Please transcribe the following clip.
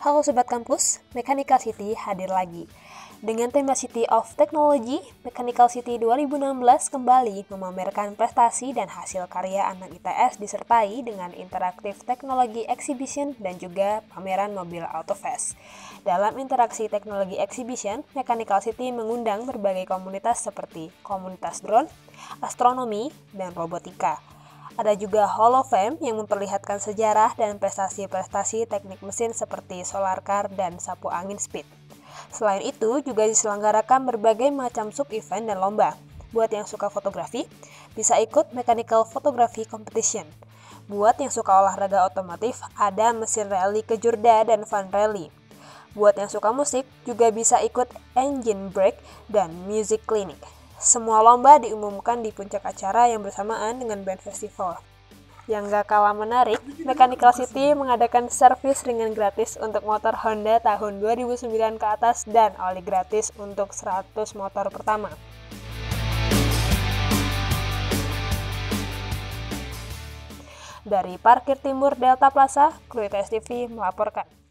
Halo Sobat Kampus, Mechanical City hadir lagi. Dengan tema City of Technology, Mechanical City 2016 kembali memamerkan prestasi dan hasil karya anak ITS disertai dengan interaktif teknologi exhibition dan juga pameran mobil Autofest. Dalam interaksi teknologi exhibition, Mechanical City mengundang berbagai komunitas seperti komunitas drone, astronomi, dan robotika. Ada juga Hall of Fame yang memperlihatkan sejarah dan prestasi-prestasi teknik mesin seperti solar car dan sapu angin speed. Selain itu, juga diselenggarakan berbagai macam sub-event dan lomba. Buat yang suka fotografi, bisa ikut Mechanical Photography Competition. Buat yang suka olahraga otomotif, ada mesin rally Kejurda dan Fun Rally. Buat yang suka musik, juga bisa ikut Engine Break dan Music Clinic. Semua lomba diumumkan di puncak acara yang bersamaan dengan band festival. Yang gak kalah menarik, Mechanical City mengadakan servis ringan gratis untuk motor Honda tahun 2009 ke atas dan oli gratis untuk 100 motor pertama. Dari Parkir Timur Delta Plaza, Kru ITS TV melaporkan.